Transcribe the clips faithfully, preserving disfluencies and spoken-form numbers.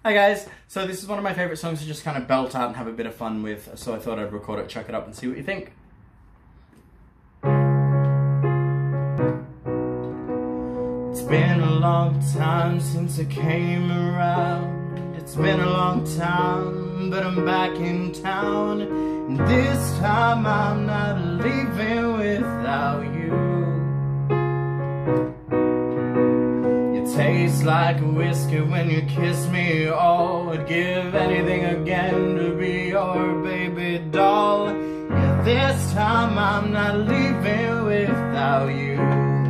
Hi guys, so this is one of my favourite songs to just kind of belt out and have a bit of fun with, so I thought I'd record it, chuck it up and see what you think. It's been a long time since I came around. It's been a long time, but I'm back in town. And this time I'm not leaving without you. Tastes like a whiskey when you kiss me. Oh, I'd give anything again to be your baby doll. Yeah, this time I'm not leaving without you.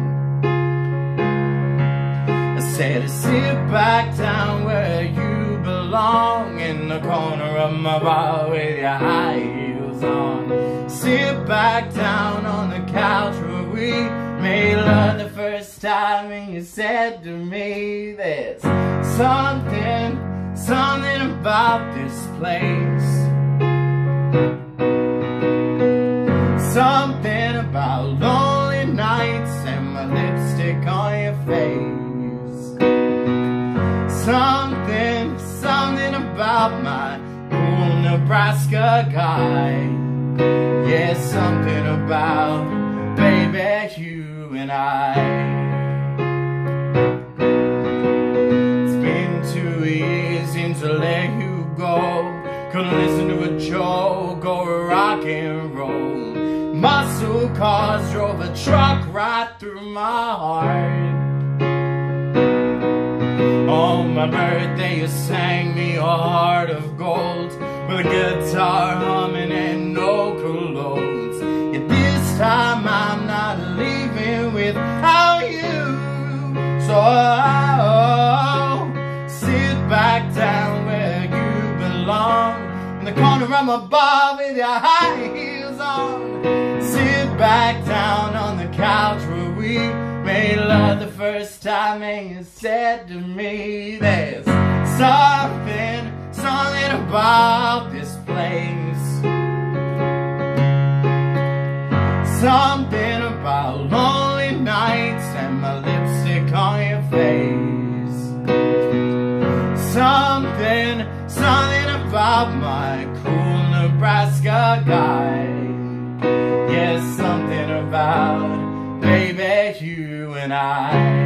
I said to sit back down where you belong, in the corner of my bar with your high heels on. Sit back down on the couch where we made love the first time, and you said to me, there's something, something about this place. Something about lonely nights and my lipstick on your face. Something, something about my cool Nebraska guy. Yeah, something about, baby, you and I. It's been too easy to let you go. Couldn't listen to a joke or rock and roll. Muscle cars drove a truck right through my heart. On my birthday you sang me a heart of gold, with a guitar humming and no colognes. Yet this time I'm not leaving without you. So oh, sit back down where you belong, in the corner of my bar with your high heels on. Sit back down on the couch where we made love the first time, and you said to me, there's something, something about this place. Something about lonely nights and my lipstick on your face. Something, something about my cool Nebraska guy. Yes, something about, baby, you and I.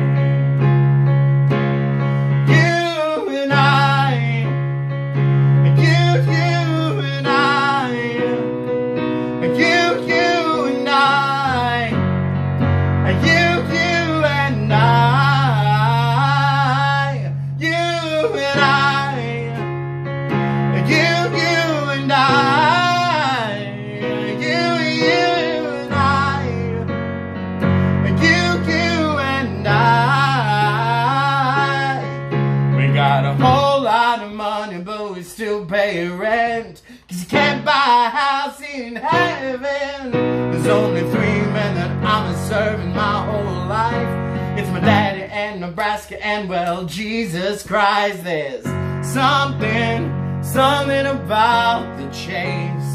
Got a whole lot of money, but we still pay rent, 'cause you can't buy a house in heaven. There's only three men that I'm serving my whole life. It's my daddy and Nebraska and, well, Jesus Christ. There's something, something about the chase.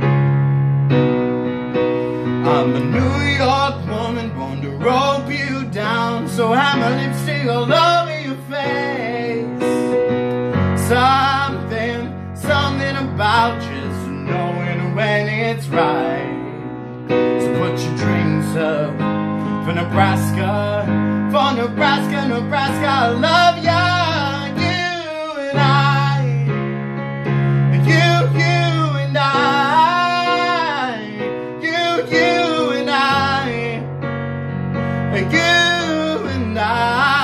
I'm a New York woman born to rope you down, so have my lipstick all over your face. Something, something about just knowing when it's right. So put your drinks up for Nebraska, for Nebraska, Nebraska, I love ya. You and I, you, you and I, you, you and I, you and I.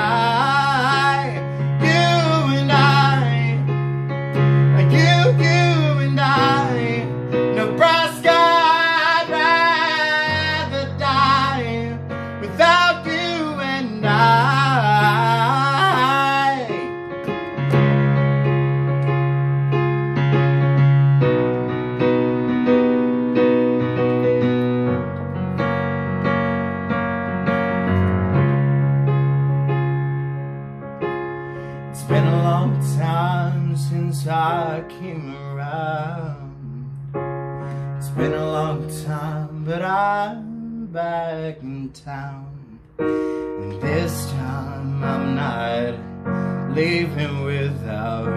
It's been a long time since I came around. It's been a long time, but I'm back in town. And this time I'm not leave him without